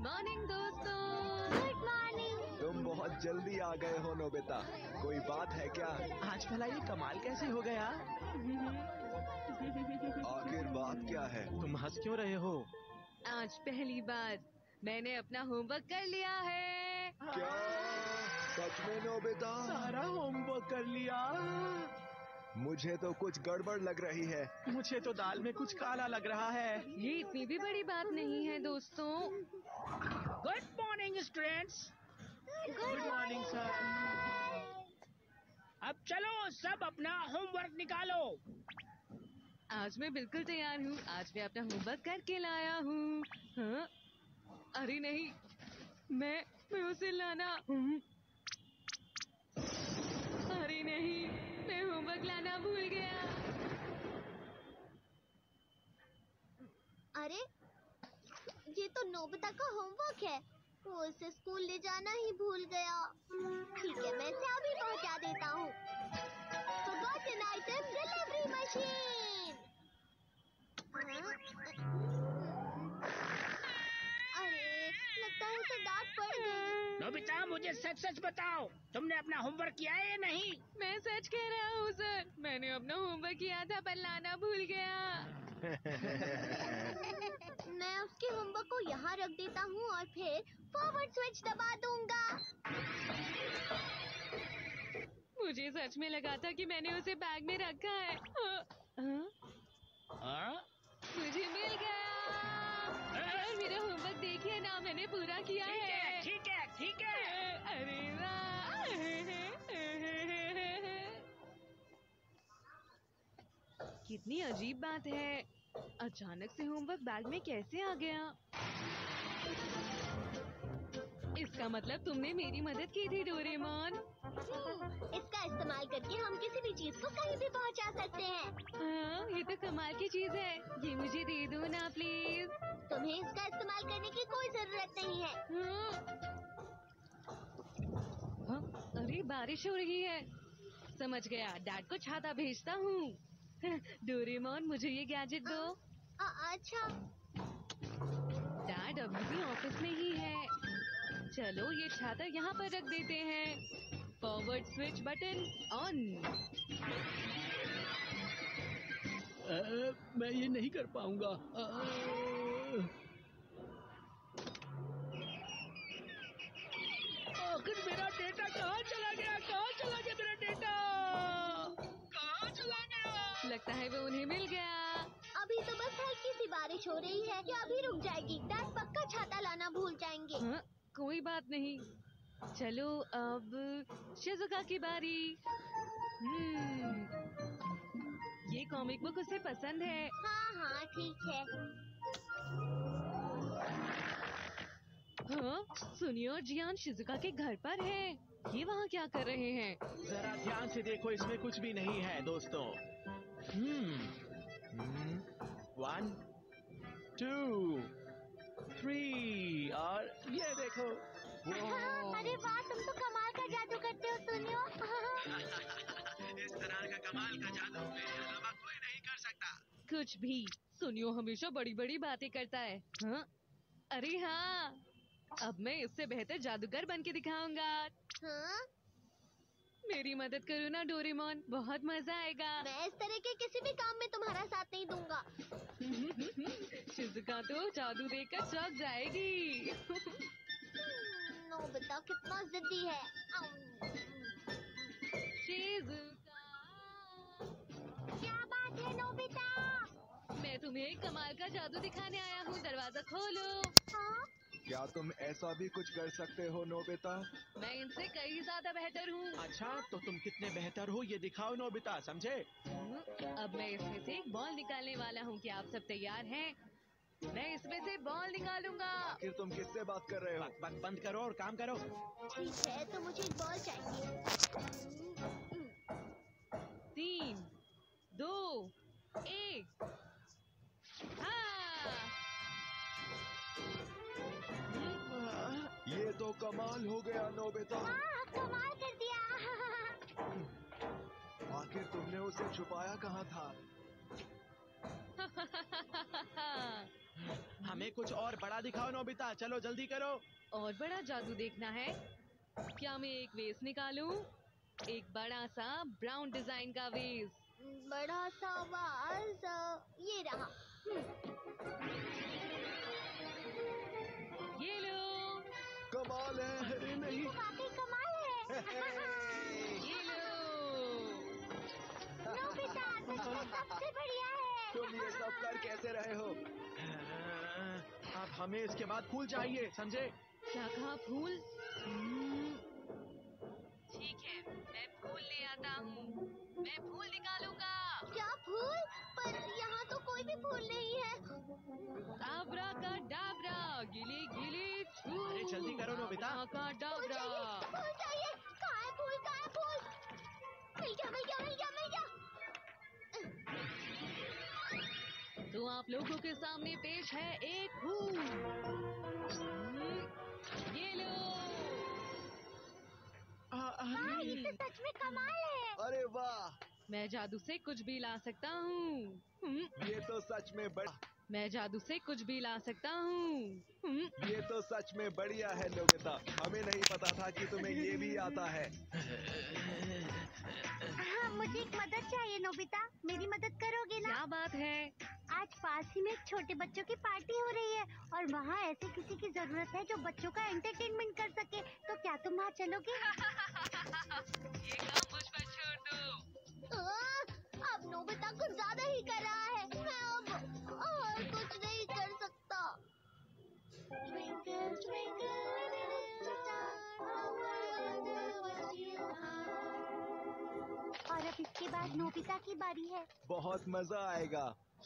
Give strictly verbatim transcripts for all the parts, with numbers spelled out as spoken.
Morning दोस्तों। Good morning. तुम बहुत जल्दी आ गए हो नोबिता, कोई बात है क्या? आज भला ये कमाल कैसे हो गया? आखिर बात क्या है? तुम हंस क्यों रहे हो? आज पहली बार मैंने अपना होमवर्क कर लिया है। क्या सच में नोबिता? सारा होमवर्क कर लिया? मुझे तो कुछ गड़बड़ लग रही है। मुझे तो दाल में कुछ काला लग रहा है। ये इतनी भी बड़ी बात नहीं है दोस्तों। Good morning students. Good morning sir. अब चलो सब अपना होमवर्क निकालो। आज मैं बिल्कुल तैयार हूँ। आज मैं अपना होमवर्क करके लाया हूँ। हाँ? अरे नहीं, मैं मैं उसे लाना। अरे नहीं, मैं होमवर्क लाना भूल गया। अरे ये तो नोबिता का होमवर्क है। वो इसे स्कूल ले जाना ही भूल गया। ठीक है, मैं इसे अभी पहुंचा देता हूँ। Forgotten item delivery machine। अरे लगता है उसे डांट पड़ गई। नोबिता मुझे सच सच बताओ, तुमने अपना होमवर्क किया है या नहीं? मैं सच कह रहा हूँ सर, मैंने अपना होमवर्क किया था पर लाना भूल गया। मैं उसके होमवर्क को यहाँ रख देता हूँ और फिर फॉरवर्ड स्विच दबा दूंगा। मुझे सच में लगा था कि मैंने उसे बैग में रखा है। हाँ? हाँ? हाँ? मुझे मिल गया। और मेरा होमवर्क देखिए ना, मैंने पूरा किया ठीक है। है, ठीक है, ठीक है। अरे वाह। कितनी अजीब बात है, अचानक से होमवर्क बैग में कैसे आ गया? इसका मतलब तुमने मेरी मदद की थी डोरेमोन। इसका इस्तेमाल करके हम किसी भी चीज को कहीं भी पहुंचा सकते हैं। हाँ, ये तो कमाल की चीज है। ये मुझे दे दो ना प्लीज। तुम्हें इसका इस्तेमाल करने की कोई जरूरत नहीं है। हाँ? हाँ? अरे बारिश हो रही है। समझ गया, डैड को छाता भेजता हूँ। डोरेमोन मुझे ये गैजेट दो। आ, अच्छा। डैड अभी भी ऑफिस में ही है। चलो ये छाता यहाँ पर रख देते हैं। Forward switch button on. मैं ये नहीं कर पाऊंगा। आखिर मेरा डेटा कहाँ चला गया? कहाँ चला गया मेरा डेटा? कहाँ चला गया? लगता है वो उन्हें मिल गया। अभी तो बस हल्की सी बारिश हो रही है, ये अभी रुक जाएगी। डैड पक्का छाता लाना भूल जाएंगे। हाँ? कोई बात नहीं। चलो अब शिजुका की बारी। हम्म, ये कॉमिक बुक उसे पसंद है। हाँ हाँ ठीक है। हाँ? सुनियो और जियान शिजुका के घर पर हैं। ये वहाँ क्या कर रहे हैं? जरा ध्यान से देखो, इसमें कुछ भी नहीं है दोस्तों। हम्म, वन, टू, थ्री, और ये देखो। अरे वाह, तुम तो कमाल का जादू करते हो सुनियो। इस तरह का कमाल का जादू मेरे अलावा कोई नहीं कर सकता। कुछ भी। सुनियो हमेशा बड़ी बड़ी बातें करता है। हाँ? अरे हाँ, अब मैं इससे बेहतर जादूगर बन के दिखाऊंगा। हाँ? मेरी मदद करो ना डोरेमोन, बहुत मजा आएगा। मैं इस तरह के किसी भी काम में तुम्हारा साथ नहीं दूंगा। शिजुका तो जादू देखकर चौंक जाएगी। नोबिता कितना जिद्दी है। शिजुका, क्या बात है नोबिता? मैं तुम्हें एक कमाल का जादू दिखाने आया हूँ, दरवाजा खोलो। हाँ? क्या तुम ऐसा भी कुछ कर सकते हो नोबिता? मैं इनसे कई ज्यादा बेहतर हूँ। अच्छा, तो तुम कितने बेहतर हो ये दिखाओ नोबिता, समझे? अब मैं इसमें से एक बॉल निकालने वाला हूँ। क्या आप सब तैयार हैं? मैं इसमें से बॉल निकालूंगा। आखिर तुम किससे बात कर रहे हो? बक बक बंद करो और काम करो। ठीक है, तो मुझे एक बॉल चाहिए। तीन, दो, एक। हाँ! ये तो कमाल हो गया नोबिता। हाँ, कमाल कर दिया। आखिर तुमने उसे छुपाया कहाँ था? हम हमें कुछ और बड़ा दिखाओ नोबिता, चलो जल्दी करो। और बड़ा जादू देखना है? क्या मैं एक वेस निकालूं? एक बड़ा सा ब्राउन डिजाइन का वेस। बड़ा सा वास, ये रहा। ये लो। कमाल है। अरे नहीं। वाकई कमाल है। ये लो। नोबिता, तुम सबसे बढ़िया है। तुम ये सब कर कैसे रहे हो? अब हमें इसके बाद फूल चाहिए, समझे? क्या कहा? फूल? हम्म, ठीक है, मैं फूल ले आता हूँ। मैं फूल निकालूंगा। क्या फूल? पर यहाँ तो कोई भी फूल नहीं है। आबरा का डाबरा, गिली गिली छू। अरे जल्दी करो नोबिता। आबरा का फूल डाबरा। चाहिए, फूल चाहिए। कहाँ है फूल? कहाँ है फूल? मिल गया, मिल गया, मिल गया, मिल गया। तो आप लोगों के सामने पेश है एक फूल। हम्म, ये लो। हाँ, ये तो सच में कमाल है। अरे वाह, मैं जादू से कुछ भी ला सकता हूँ। हम्म, ये तो सच में बड़ा मैं जादू से कुछ भी ला सकता हूँ। हम्म, ये तो सच में बढ़िया है नोबिता। हमें नहीं पता था कि तुम्हें ये भी आता है। हाँ, मुझे एक मदद चाहिए नोबिता। मेरी मदद करोगे ना? क्या बात है? आज पास ही में एक छोटे बच्चों की पार्टी हो रही है और वहाँ ऐसे किसी की जरूरत है जो बच्चों का एंटरटेनमेंट कर सके। तो क्या तुम वहाँ चलोगे? ये काम मुझ पर छोड़ दो। आ, अब नोबिता कुछ ज्यादा ही कर रहा है। मैं अब और कुछ नहीं कर सकता। Twinkle, twinkle, little star, how I wonder what you are. और अब इसके बाद नोबिता की बारी है। बहुत मजा आएगा।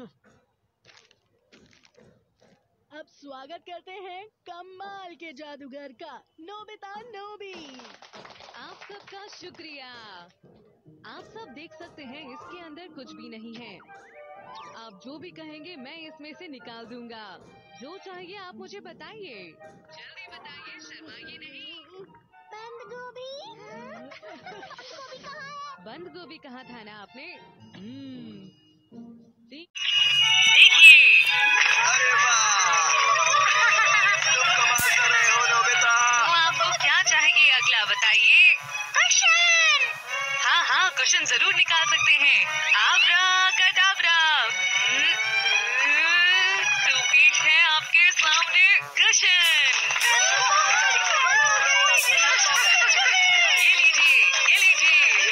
अब स्वागत करते हैं कमाल के जादूगर का, नोबिता नोबी। आप सबका शुक्रिया। आप सब देख सकते हैं इसके अंदर कुछ भी नहीं है। आप जो भी कहेंगे मैं इसमें से निकाल दूंगा। जो चाहिए आप मुझे बताइए। जल्दी बताइए, शर्माइए नहीं। बंद गोभी? गोभी कहाँ है? बंद गोभी कहाँ था ना आपने? हम्म, देख- अरे वाह, तुम कमाल कर रहे हो नोबिता। तो आपको क्या चाहिए अगला बताइए। कुशन! हाँ हाँ, कुशन जरूर निकाल सकते हैं। आबरा कडाबरा। हम्म, हम्म, तो पेश है आपके सामने कुशन। ये लीजिए, ये लीजिए।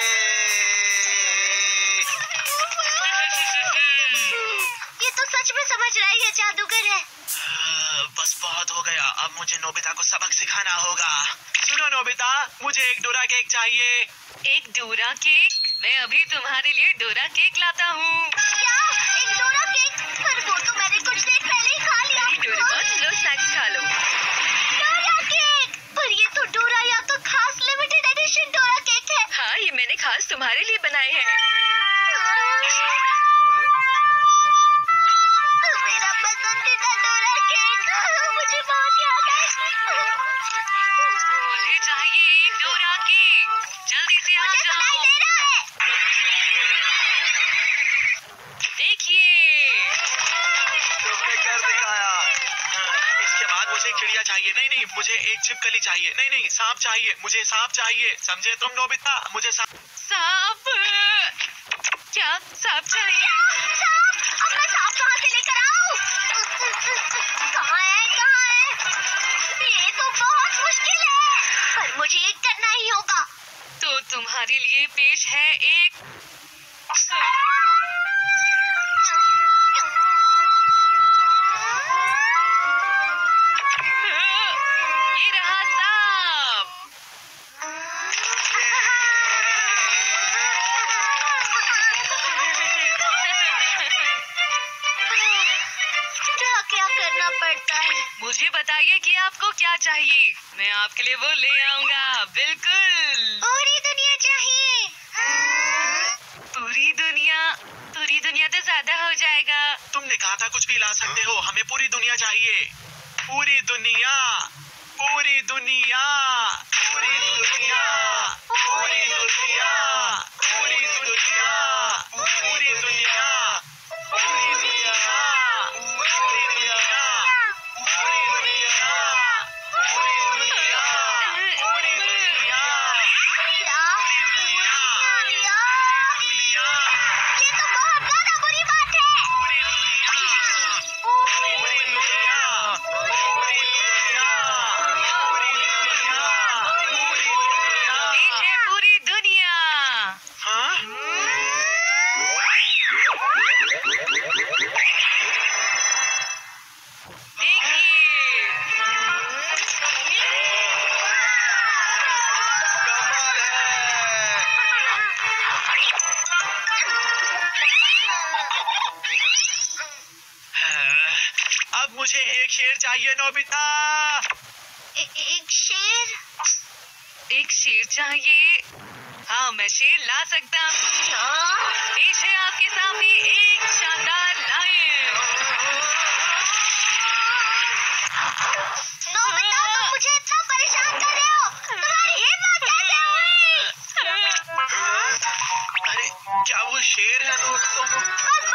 ये तो सच में समझ रहा है, ये जादूगर है। बस बहुत हो गया, अब मुझे नोबिता को सबक सिखाना होगा। सुनो नोबिता, मुझे एक डोरा केक चाहिए। एक डोरा केक? मैं अभी तुम्हारे लिए डोरा केक लाता हूँ। क्या? एक डोरा केक? पर वो तो मैंने कुछ देर पहले ही खा लिया। डोरेमोन, लो सैक्स खा लो। Dora cake? पर ये तो डोरा या तो खास लिमिटेड एडिशन डोरा केक है। हाँ, ये मैंने खास तुम्हारे लिए बनाए हैं। मेरा पसंदीदा डोरा केक, मुझे बहुत याद है। मुझे चाहिए एक डोरा केक। जल्दी से आ मुझे सुनाई जाओ। दे रहा है। देखिए, तुमने कर दिखाया। इसके बाद मुझे चिड़िया चाहिए। नहीं नहीं, मुझे एक छिपकली चाहिए। नहीं नहीं, सांप चाहिए। मुझे सांप चाहिए, समझे तुम नोबिता? मुझे सांप। सांप? क्या सांप चाहिए? सांप! अब मैं सांप कहाँ से लेकर आऊँ? कहाँ है? कहाँ है? ये तो बहुत मुश्किल है, पर मुझे ये करना ही होगा। तो तुम्हारे लिए पेश है एक ये रहा सांप। क्या क्या करना पड़ता है? मुझे बताइए कि आपको क्या चाहिए। मैं आपके लिए वो ले आऊंगा। बिल्कुल। पूरी दुनिया चाहिए। पूरी दुनिया? पूरी दुनिया तो ज्यादा हो जाएगा। तुमने कहा था कुछ भी ला सकते हो, हमें पूरी दुनिया चाहिए। पूरी दुनिया, पूरी दुनिया, पूरी दुनिया, पूरी दुनिया, पूरी दुनिया, पूरी दुनिया, पूरी दुनिया, पूरी दुनिया। एक शेर चाहिए नोबिता। ए, एक शेर? एक शेर चाहिए? हाँ, मैं शेर ला सकता हूँ। पेश है आपके सामने एक शानदार लायन। नोबिता, तुम मुझे इतना परेशान कर रहे हो। तुम्हारी हिम्मत कैसे हुई? अरे क्या वो शेर है दोस्तों? बस